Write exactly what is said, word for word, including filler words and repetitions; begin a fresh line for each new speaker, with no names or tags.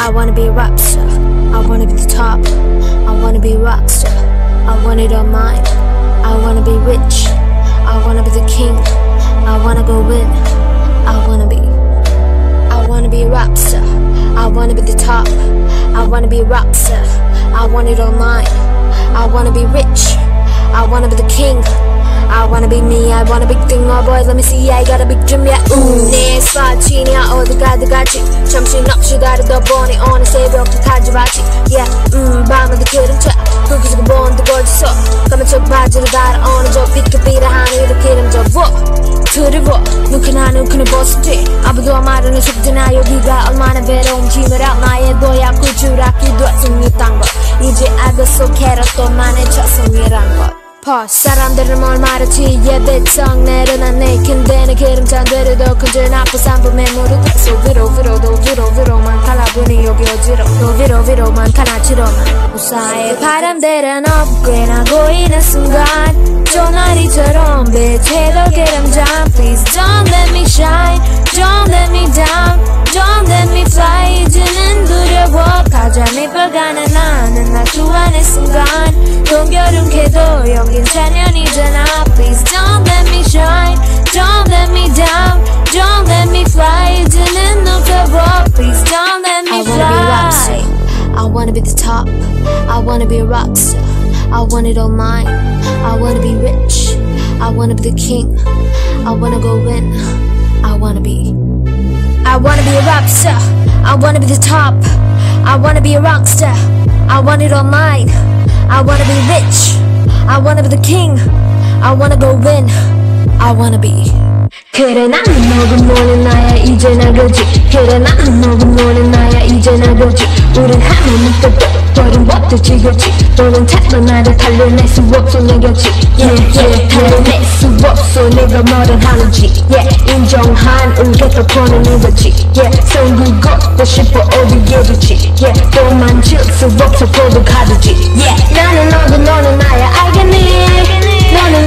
I wanna be a rap star, I wanna be the top, I wanna be a rock star, I want it all mine. I wanna be rich, I wanna be the king, I wanna go win. I wanna be, I wanna be a rap star, I wanna be the top, I wanna be a rock star, I want it all mine. I wanna be rich, I wanna be the king, I wanna be me, I wanna big thing, oh boy, let me see, I got a big dream, yeah. 음, 내 스팟이냐 어디 가든가지 정신없이 다르다 보니 오늘 새벽부터 봤지, yeah. 음, 밤에도 기름차 굵기지고 본드 걸쳐서 까만 척 바지를 달아 어느 저 비켜비라 하늘을 기름져 두려워 누구나 누구나 벗었지 아무도 말하는 속지나 여기가 얼마나 외로운 짐을 알 나의 도약을 주락기도 승리딴 것 이제 아그소 캐럿도만의 첫승이란 것 Pause. 사람들은 뭘 말했지 예배청 내려난 내 캔데는 기름찬들에도 큰줄 나쁜 산범의 무릎 속 위로 위로도 위로 위로만 갈라보니 여기 어지러 또 위로 위로만 가나치러만 무사히 바람들은 업그레이드하고 있는 순간 쪼나리처럼 빛에도 기름장 Please don't let me shine Don't let me down Don't let me fly 이제는 두려워 가자 밑불가는 나는 날 좋아하는 순간 동결음캐도 여긴 찬연이잖아 Please don't let me shine Don't let me down Don't let me fly 이제는 누려워 Please don't let me fly I wanna be a rap star I wanna be the top I wanna be a rock star I want it all mine I wanna be rich I wanna be the king I wanna go win I wanna be I wanna be a rap star I wanna be the top I wanna be a rock star I want it all mine I wanna be rich I wanna be the king I wanna go win I wanna be 그래 나는 너고 너는 나야 이제 나 그지 그래 나는 너고 너는 나야 이제 나 그지 우린 하나는 또 너는 못도 지겹지 너는 찾아 나를 달려낼 수 없어 내 곁이 yeah yeah 달려낼 수 없어 내가 뭐든 하는지 yeah 인정한 울겠다 보는 이거지 yeah 성구 걷고 싶어 어디에 두지 yeah 또 만질 수 없어 고독하듯이 yeah 나는 너고 너는 나야 알겠니 너는